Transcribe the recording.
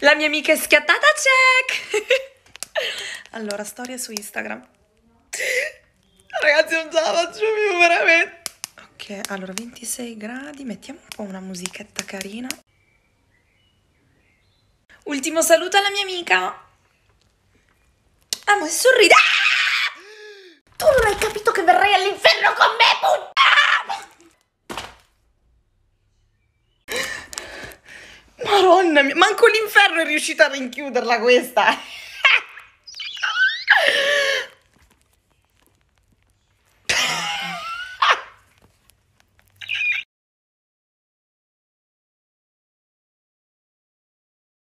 La mia amica è schiattata, check! Allora, storia su Instagram. Ragazzi, non ce la faccio più, veramente. Ok, allora, 26 gradi, mettiamo un po' una musichetta carina. Ultimo saluto alla mia amica. Amo e sorride. Ah! Tu non hai capito che verrai all'inferno con me, puttana! Madonna mia, manco l'inferno è riuscita a rinchiuderla questa.